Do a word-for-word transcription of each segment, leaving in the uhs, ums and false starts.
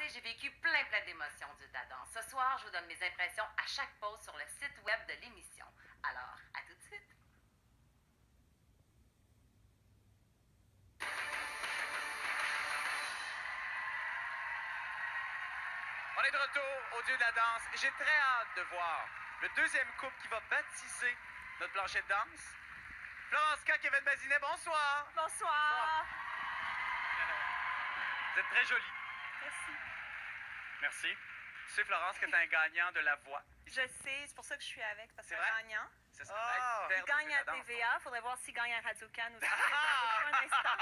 j'ai vécu plein plein d'émotions du de la danse. Ce soir, je vous donne mes impressions à chaque pause sur le site web de l'émission. Alors, à tout de suite. On est de retour au Dieu de la danse. J'ai très hâte de voir le deuxième couple qui va baptiser notre plancher de danse. Florence K, Kevin Bazinet, bonsoir. Bonsoir. Vous êtes très jolie. Merci. Merci. Tu sais, Florence, que tu es un gagnant de la voix. Je sais, c'est pour ça que je suis avec, parce que C'est c'est un vrai? gagnant. Ça serait Ah! être Il père de gagne à la danse. T V A, faudrait voir s'il gagne à Radio-Can aussi. Ah! Un instant.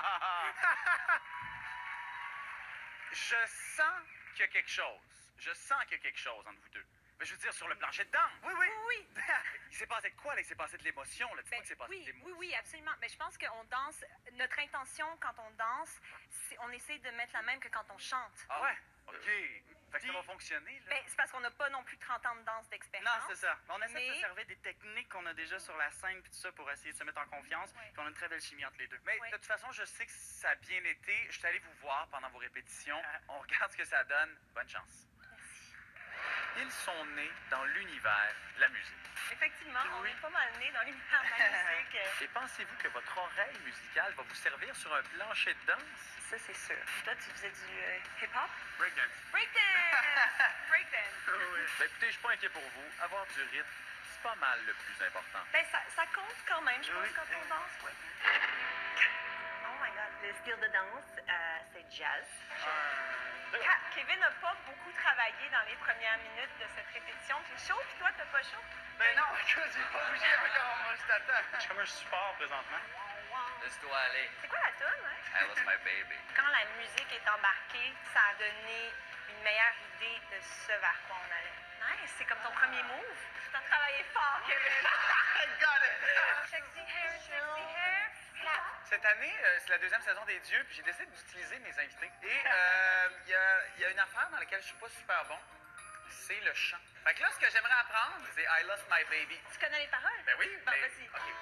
Je sens qu'il y a quelque chose. Je sens qu'il y a quelque chose entre vous deux. Mais je veux dire, sur le plancher de danse. Oui, oui. Oui, oui. Il s'est passé de quoi, là? Il s'est passé de l'émotion, là. Dis-moi Ben, qu'il s'est passé de oui, l'émotion. oui, oui, absolument. Mais je pense qu'on danse, notre intention quand on danse, c'est on essaie de mettre la même que quand on chante. Ah ouais? OK. Fait que ça Dis- va fonctionner, là. Ben, c'est parce qu'on n'a pas non plus trente ans de danse Non, d'expérience. c'est ça. On essaie de Mais- se servir des techniques qu'on a déjà sur la scène puis tout ça pour essayer de se mettre en confiance. Ouais. Puis on a une très belle chimie entre les deux. Mais Ouais. de toute façon, je sais que ça a bien été. Je suis allé vous voir pendant vos répétitions. Ah. On regarde ce que ça donne. Bonne chance. Merci. Ils sont nés dans l'univers de la musique. Effectivement, on Oui. est pas mal nés dans l'univers de la musique. Et pensez-vous que votre oreille musicale va vous servir sur un plancher de danse? Ça, c'est sûr. Toi, tu faisais du euh, hip-hop? Breakdance. Breakdance! Breakdance! Ben écoutez, je suis pas inquiet pour vous. Avoir du rythme, c'est pas mal le plus important. Ben, ça, ça compte quand même, je pense, Oui. quand on danse. Ouais. Oh my God. Le style de danse, euh, c'est jazz. Ka- Kevin n'a pas beaucoup travaillé dans les premières minutes de cette répétition. T'es chaud, puis toi, t'as pas chaud? Ben non, écoute, j'ai pas bougé encore. Moi, je t'attends. Je suis comme un support présentement. Laisse-toi aller. C'est quoi la tune, hein? I lost my baby. Quand la musique est embarquée, ça a donné une meilleure idée de ce vers quoi on allait. Nice, c'est comme ton premier move. T'as travaillé fort, Kevin. I got it! Sexy hair, sexy hair. Clap. Cette année, euh, c'est la deuxième saison des Dieux, puis j'ai décidé d'utiliser mes invités. Et euh, il y, a, il y a une affaire dans laquelle je suis pas super bon, c'est le chant. Fait que là, ce que j'aimerais apprendre, c'est I lost my baby. Tu connais les paroles? Ben oui, Bon, mais... vas-y. OK.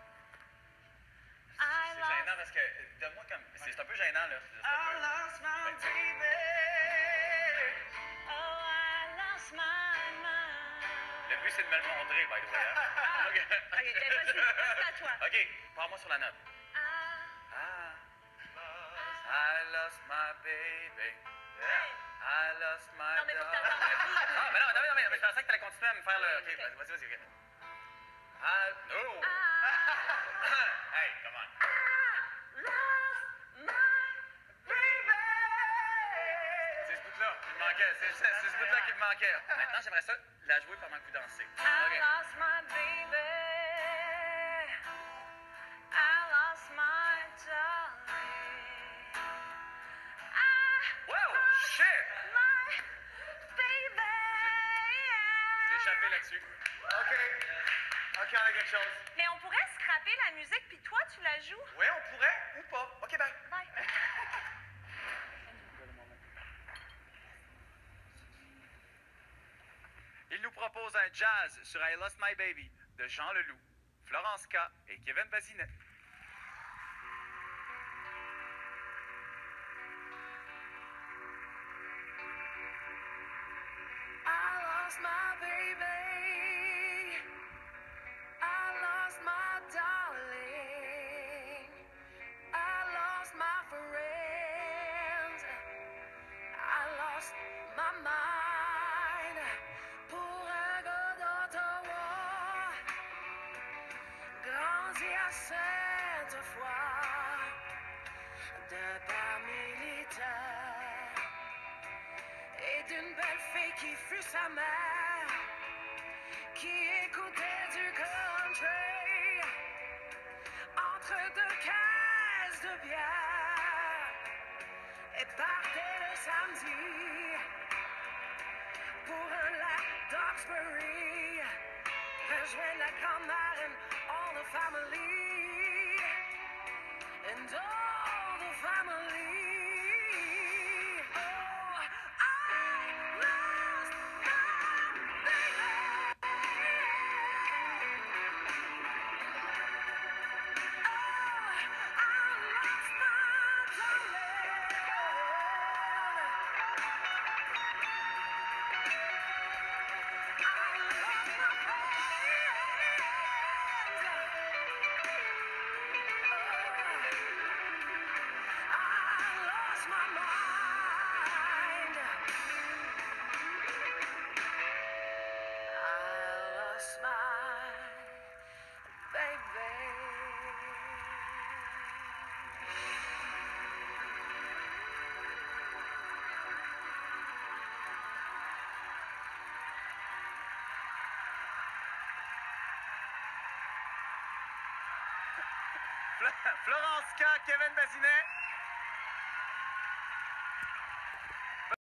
I C'est lost- gênant parce que, euh, donne-moi comme... C'est c'est un peu gênant, là. C'est un I peu- lost my Ben, baby. Oh, I lost my mind. Le but, c'est de me le montrer, by the way. Hein? Ah, OK. OK, ben vas-y, c'est à toi. OK, prends-moi sur la note. Ah, Ah, I lost my baby. I lost my Non, mais faut que dog. t'attends un bout. Ah, mais non, non, mais, mais je pensais que t'allais continuer à me faire le... Oui, OK, ok. vas-y, vas-y, vas-y. OK. Ah, no! Ah, Hey, come on. lost my baby. C'est ce bout-là qui me manquait. C'est c'est- c'est ce bout-là qui me manquait. Maintenant, j'aimerais ça la jouer pendant que vous dansez. I OK. lost my baby. I lost my darling. I Wow! Shit! my baby. J'ai échappé là-dessus. OK. OK, on a quelque chose. Mais on pourrait scraper la musique, puis toi, tu la joues? Oui, on pourrait ou pas. OK, bye. Bye. Il nous propose un jazz sur I Lost My Baby de Jean Leloup, Florence K et Kevin Bazinet. I lost my baby. I lost my darling. I lost my friends. I lost my mind. Pour un gars d'Ottawa, grandi à Sainte-Foy, de père militaire. Et d'une belle fille qui fut sa mère, qui écoutait du country entre deux caisses de bière et partait le samedi pour un lac d'Oxbury, rejoindre la grand-mère and all the family, and all the family. Fl- Florence K, Kevin Bazinet.